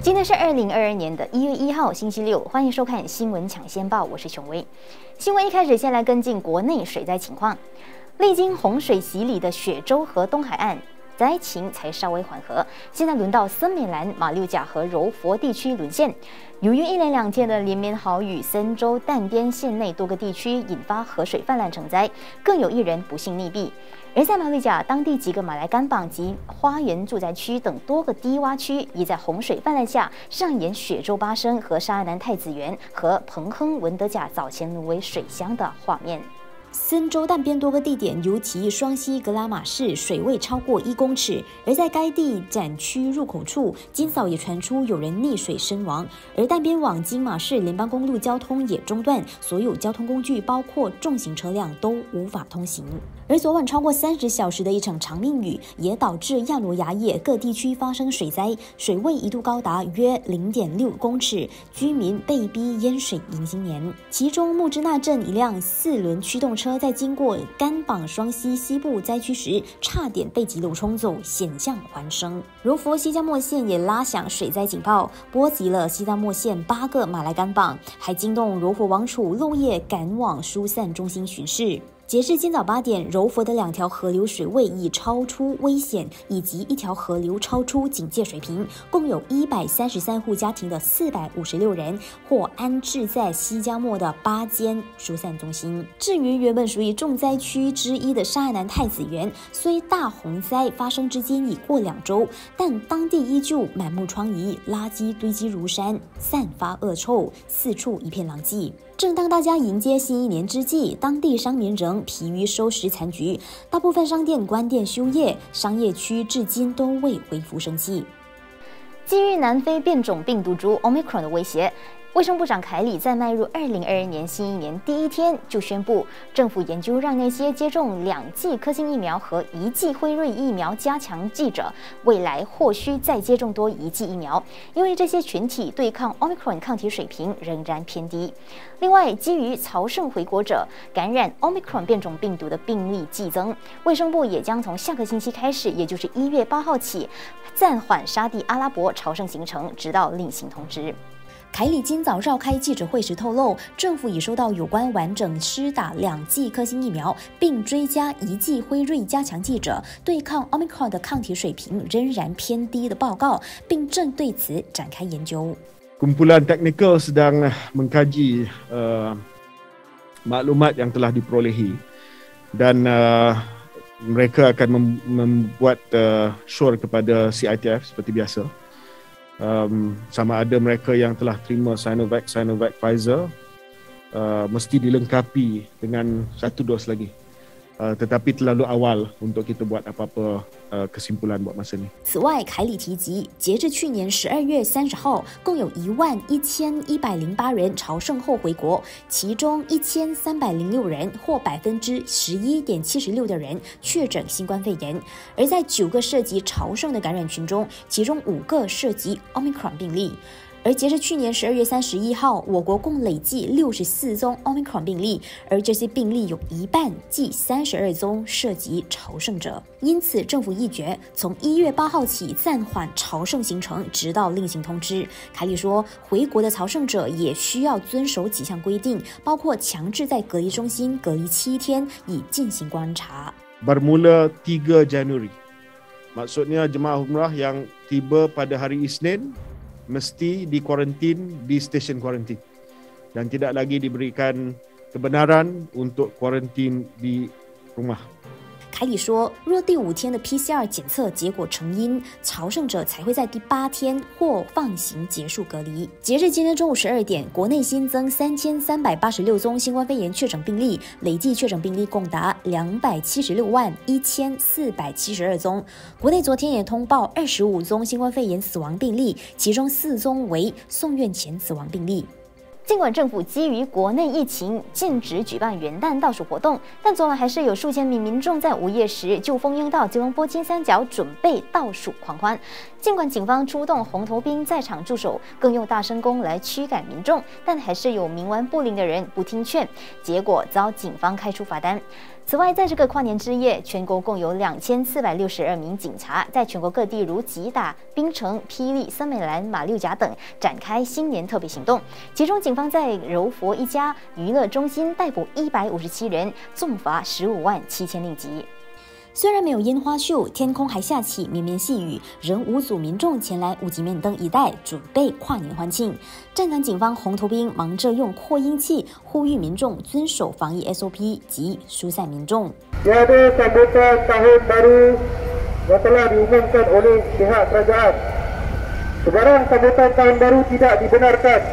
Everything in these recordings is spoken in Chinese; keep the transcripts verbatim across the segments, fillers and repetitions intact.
今天是二零二二年的一月一号，星期六，欢迎收看新闻抢先报，我是琼薇。新闻一开始，先来跟进国内水灾情况。历经洪水洗礼的雪州和东海岸灾情才稍微缓和，现在轮到森美兰、马六甲和柔佛地区沦陷。由于一连两天的连绵豪雨，森州淡边县内多个地区引发河水泛滥成灾，更有一人不幸溺毙。而在马六甲，当地几个马来甘榜及花园住宅区等多个低洼区，已在洪水泛滥下上演雪州巴生和沙南太子园和彭亨文德甲早前沦为水乡的画面。森州淡边多个地点，尤其双溪格拉马市水位超过一公尺，而在该地展区入口处，今早也传出有人溺水身亡。而淡边往金马市联邦公路交通也中断，所有交通工具包括重型车辆都无法通行。而昨晚超过三十小时的一场长命雨，也导致亚罗牙叶各地区发生水灾，水位一度高达约零点六公尺，居民被逼淹水迎新年。其中木之那镇一辆四轮驱动车在经过甘榜双溪西部灾区时，差点被急流冲走，险象环生。柔佛西加莫县也拉响水灾警报，波及了西加莫县八个马来甘榜，还惊动柔佛王储漏夜赶往疏散中心巡视。截至今早八点，柔佛的两条河流水位已超出危险，以及一条河流超出警戒水平，共有一百三十三户家庭的四百五十六人或安置在西加莫的八间疏散中心。至于原本属于重灾区之一的沙南太子园，虽大洪灾发生至今已过两周，但当地依旧满目疮痍，垃圾堆积如山，散发恶臭，四处一片狼藉。正当大家迎接新一年之际，当地商民仍疲于收拾残局，大部分商店关店休业，商业区至今都未恢复生气。基于南非变种病毒株 Omicron 的威胁，卫生部长凯里在迈入二零二二年新一年第一天就宣布，政府研究让那些接种两剂科兴疫苗和一剂辉瑞疫苗加强剂者，未来或需再接种多一剂疫苗，因为这些群体对抗 Omicron 抗体水平仍然偏低。另外，基于朝圣回国者感染 Omicron 变种病毒的病例激增，卫生部也将从下个星期开始，也就是一月八号起，暂缓沙地阿拉伯朝圣行程，直到另行通知。凯里今早召开记者会时透露，政府已收到有关完整施打两剂科兴疫苗，并追加一剂辉瑞加强剂者对抗 Omicron 的抗体水平仍然偏低的报告，并正对此展开研究。 Kumpulan teknikal sedang mengkaji uh, maklumat yang telah diperolehi dan uh, mereka akan mem membuat uh, sure kepada C I T F seperti biasa. Um, sama ada mereka yang telah terima Sinovac, Sinovac Pfizer uh, mesti dilengkapi dengan satu dos lagi. Uh, tetapi terlalu awal untuk kita buat apa-apa uh, kesimpulan buat masa ni. 此外，凯里提及，截至去年十二月三十号，共有一万一千一百零八人朝圣后回国，其中一千三百零六人或百分之十一点七十六的人确诊新冠肺炎。而在九个涉及朝圣的感染群中，其中五个涉及 Omicron 病例。而截至去年十二月三十一号，我国共累计六十四宗 Omicron 病例，而这些病例有一半，即三十二宗涉及朝圣者。因此，政府议决从一月八号起暂缓朝圣行程，直到另行通知。凯里说，回国的朝圣者也需要遵守几项规定，包括强制在隔离中心隔离七天，以进行观察。 Bermula tiga Januari. Maksudnya jemaah umrah yang tiba pada hari Isnin mesti dikuarantin di stesen kuarantin dan tidak lagi diberikan kebenaran untuk kuarantin di rumah. 凯里说，若第五天的 P C R 检测结果呈阴，朝圣者才会在第八天或放行结束隔离。截至今天中午十二点，国内新增三千三百八十六宗新冠肺炎确诊病例，累计确诊病例共达两百七十六万一千四百七十二宗。国内昨天也通报二十五宗新冠肺炎死亡病例，其中四宗为送院前死亡病例。尽管政府基于国内疫情禁止举办元旦倒数活动，但昨晚还是有数千名民众在午夜时就蜂拥到吉隆坡金三角准备倒数狂欢。尽管警方出动红头兵在场驻守，更用大声公来驱赶民众，但还是有冥顽不灵的人不听劝，结果遭警方开出罚单。 此外，在这个跨年之夜，全国共有两千四百六十二名警察在全国各地如吉打、槟城、霹雳、森美兰、马六甲等展开新年特别行动。其中，警方在柔佛一家娱乐中心逮捕一百五十七人，重罚十五万七千令吉。虽然没有烟花秀，天空还下起绵绵细雨，仍无阻民众前来五级面灯一带准备跨年欢庆。站岗警方红头兵忙着用扩音器呼吁民众遵守防疫 S O P 及疏散民众。 Tiada sambutan tahun baru yang telah diumumkan oleh pihak kerajaan. Sebarang sambutan tahun baru tidak dibenarkan.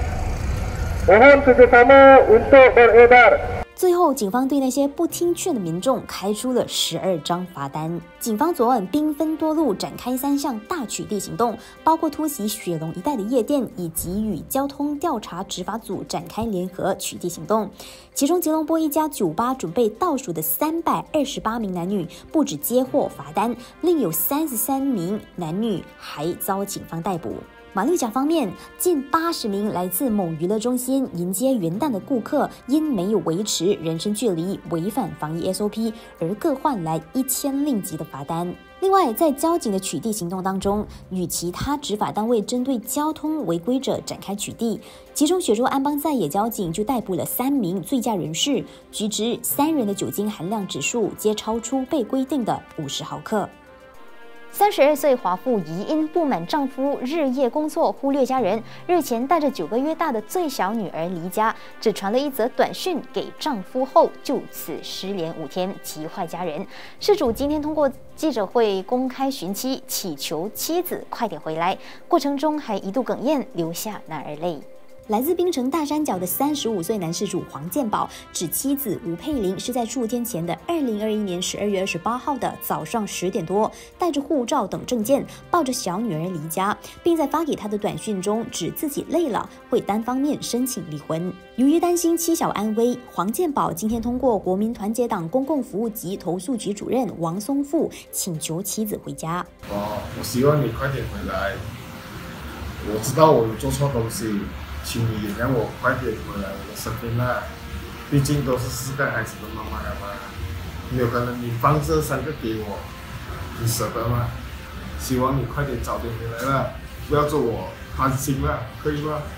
Mohon kerjasama untuk beredar. 最后，警方对那些不听劝的民众开出了十二张罚单。警方昨晚兵分多路展开三项大取缔行动，包括突袭雪龙一带的夜店，以及与交通调查执法组展开联合取缔行动。其中，吉隆坡一家酒吧准备倒数的三百二十八名男女不止接获罚单，另有三十三名男女还遭警方逮捕。马六甲方面，近八十名来自某娱乐中心迎接元旦的顾客，因没有维持人身距离，违反防疫 S O P， 而各换来一千令吉的罚单。另外，在交警的取缔行动当中，与其他执法单位针对交通违规者展开取缔，其中雪州安邦在野交警就逮捕了三名醉驾人士，据知三人的酒精含量指数皆超出被规定的五十毫克。三十二岁华妇疑因不满丈夫日夜工作忽略家人，日前带着九个月大的最小女儿离家，只传了一则短讯给丈夫后，就此失联五天，急坏家人。事主今天通过记者会公开寻妻，祈求妻子快点回来，过程中还一度哽咽，流下男儿泪。来自槟城大山脚的三十五岁男事主黄建宝，指妻子吴佩玲是在数天前的二零二一年十二月二十八号的早上十点多，带着护照等证件，抱着小女儿离家，并在发给她的短讯中指自己累了，会单方面申请离婚。由于担心妻小安危，黄建宝今天通过国民团结党公共服务及投诉局主任王松富请求妻子回家。 哦，我希望你快点回来，我知道我有做错东西。请你原谅我，快点回来我的身边啦！毕竟都是四个孩子的妈妈了嘛，有可能你放这三个给我，你舍得吗？希望你快点早点回来啦，不要做我担心了，可以吗？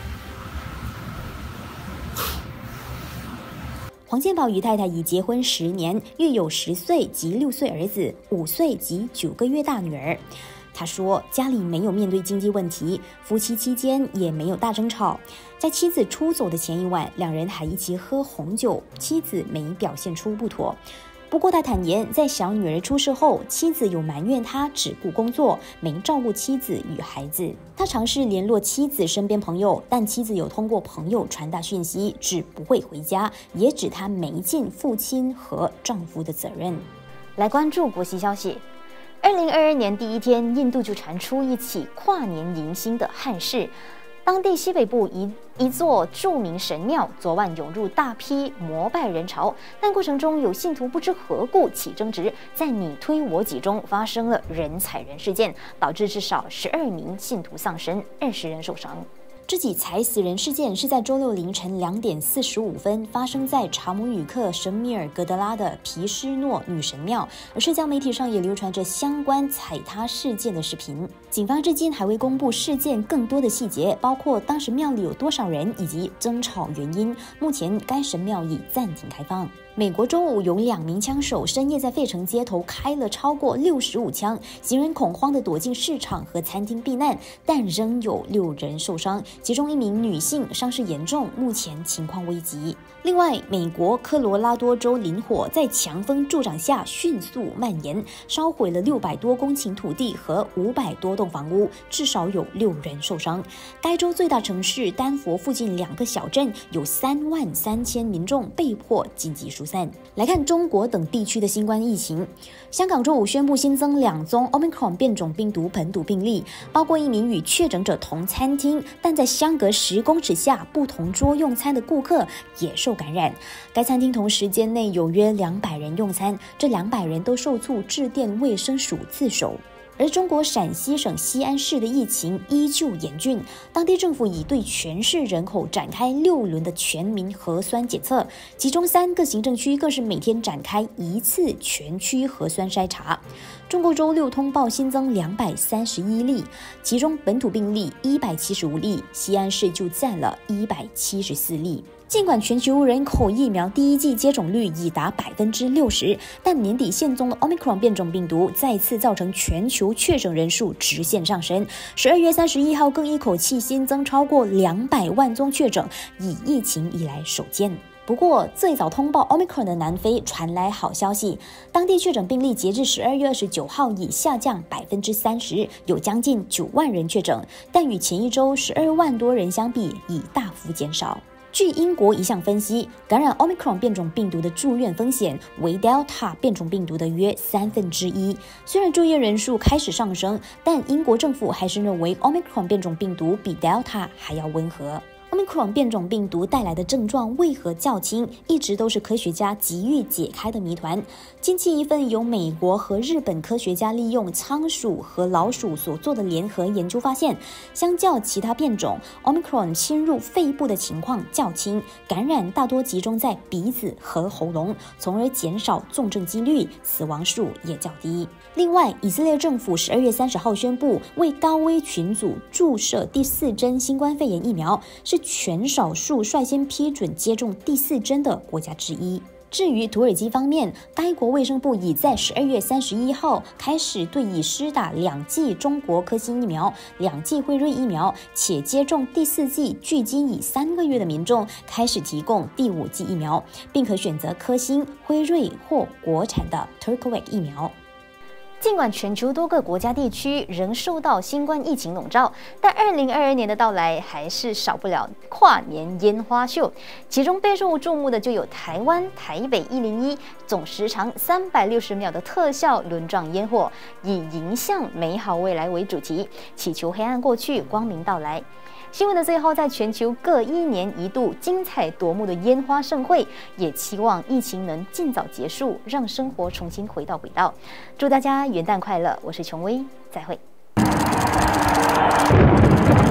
黄建宝与太太已结婚十年，育有十岁及六岁儿子、五岁及九个月大女儿。他说，家里没有面对经济问题，夫妻期间也没有大争吵。在妻子出走的前一晚，两人还一起喝红酒，妻子没表现出不妥。不过他坦言，在小女儿出事后，妻子有埋怨他只顾工作，没照顾妻子与孩子。他尝试联络妻子身边朋友，但妻子有通过朋友传达讯息，指不会回家，也指他没尽父亲和丈夫的责任。来关注国际消息。二零二二年第一天，印度就传出一起跨年迎新的憾事。当地西北部一一座著名神庙昨晚涌入大批膜拜人潮，但过程中有信徒不知何故起争执，在你推我挤中发生了人踩人事件，导致至少十二名信徒丧生，二十人受伤。这起踩死人事件是在周六凌晨两点四十五分发生在查姆语克神米尔格德拉的皮施诺女神庙，而社交媒体上也流传着相关踩踏事件的视频。警方至今还未公布事件更多的细节，包括当时庙里有多少人以及争吵原因。目前该神庙已暂停开放。美国周五有两名枪手深夜在费城街头开了超过六十五枪，行人恐慌地躲进市场和餐厅避难，但仍有六人受伤，其中一名女性伤势严重，目前情况危急。另外，美国科罗拉多州林火在强风助长下迅速蔓延，烧毁了六百多公顷土地和五百多栋房屋，至少有六人受伤。该州最大城市丹佛附近两个小镇有三万三千民众被迫紧急疏散。来看中国等地区的新冠疫情，香港周五宣布新增两宗 Omicron 变种病毒本土病例，包括一名与确诊者同餐厅，但在相隔十公尺下不同桌用餐的顾客也受感染。该餐厅同时间内有约两百人用餐，这两百人都受促致电卫生署自首。 而中国陕西省西安市的疫情依旧严峻，当地政府已对全市人口展开六轮的全民核酸检测，其中三个行政区更是每天展开一次全区核酸筛查。中国周六通报新增两百三十一例，其中本土病例一百七十五例，西安市就占了一百七十四例。尽管全球人口疫苗第一剂接种率已达百分之六十，但年底现踪的 Omicron 变种病毒再次造成全球确诊人数直线上升。十二月三十一号更一口气新增超过两百万宗确诊，以疫情以来首见。不过，最早通报 Omicron 的南非传来好消息，当地确诊病例截至十二月二十九号已下降百分之三十，有将近九万人确诊，但与前一周十二万多人相比，已大幅减少。据英国一项分析，感染 Omicron 变种病毒的住院风险为 Delta 变种病毒的约三分之一。虽然住院人数开始上升，但英国政府还是认为 Omicron 变种病毒比 Delta 还要温和。Omicron 变种病毒带来的症状为何较轻，一直都是科学家急于解开的谜团。近期一份由美国和日本科学家利用仓鼠和老鼠所做的联合研究发现，相较其他变种 ，Omicron 侵入肺部的情况较轻，感染大多集中在鼻子和喉咙，从而减少重症几率，死亡数也较低。另外，以色列政府十二月三十号宣布，为高危群组注射第四针新冠肺炎疫苗，是全少数率先批准接种第四针的国家之一。至于土耳其方面，该国卫生部已在十二月三十一号开始对已施打两剂中国科兴疫苗、两剂辉瑞疫苗，且接种第四剂距今已三个月的民众开始提供第五剂疫苗，并可选择科兴、辉瑞或国产的 Turcovac 疫苗。尽管全球多个国家地区仍受到新冠疫情笼罩，但二零二二年的到来还是少不了跨年烟花秀。其中备受注目的就有台湾台北一零一总时长三百六十秒的特效轮状烟火，以迎向美好未来为主题，祈求黑暗过去，光明到来。新闻的最后，在全球各一年一度精彩夺目的烟花盛会，也期望疫情能尽早结束，让生活重新回到轨道。祝大家元旦快乐！我是琼薇，再会。